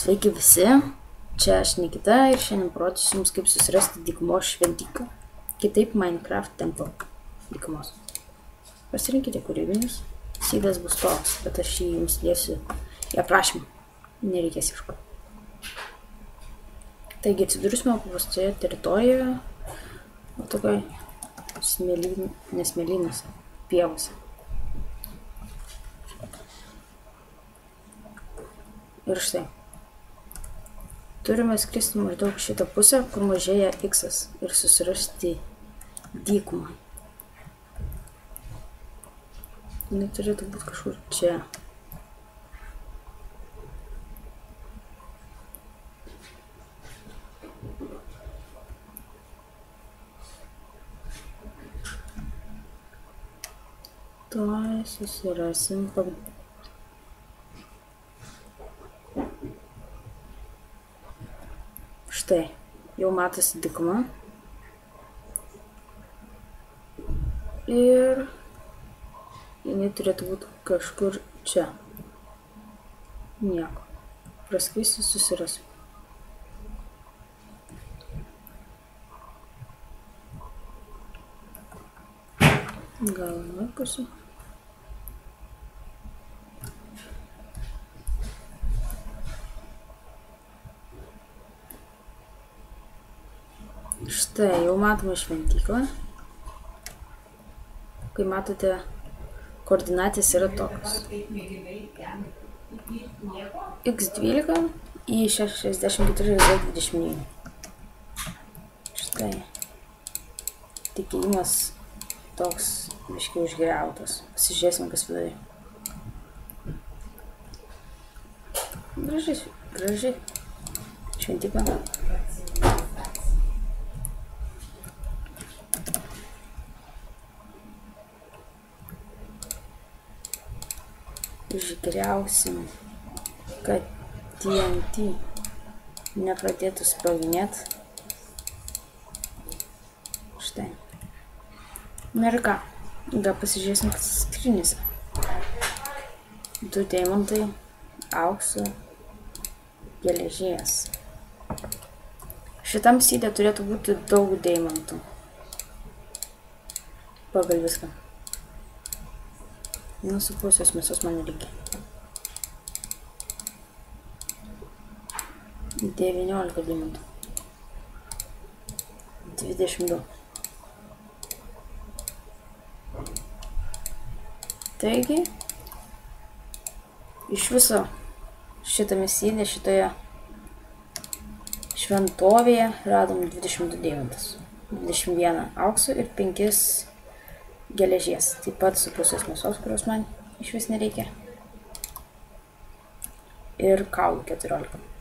Sveiki visi, čia aš Nikita ir šiandien parodysiu jums, kaip susirasti dykumos šventyklą, kitaip Minecraft Temple dykumos. Pasirinkite kūrybinius, sydas bus toks, bet aš jį jums liesiu į aprašymą, nereikės ieškoti. Taigi atsidurusime paprastoje teritorijoje, o tokioj nesmėlynose, pievose. Ir štai. Turime skristi maždaug šitą pusę, kur mažėja X ir susirasti dykumą. Jis turėtų būti kažkur čia. Tuoj susirasim. Štai, jau matosi dykuma. Ir jinai turėtų būti kažkur čia. Nieko. Praskristi susirasiu. Gal nuokusiu. Štai, jau matome šventyklą. Kai matote, koordinatės yra tokios. X12 į 64Z29. Štai. Tikėjimas toks biškai užgriautas. Pasižiūrėsime, kas viduje. Graži. Šventykla. Išgriausim, kad TNT nepradėtų sproginėti. Štai. Na ir ką? Gal pasižiūrėsim, kas skryniuose. 2 deimantai, aukso, geležies. Šitam syde turėtų būti daug deimantų. Pagal viską. Su pusės mėsos man reikia. 19 deimantų. 22. Taigi, iš viso šitame syde, šitoje šventovėje radom 22 deimantus. 21 aukso ir 5 geležies, taip pat su pusės mėsos, kurios man iš vis nereikia. Ir kaulų 14.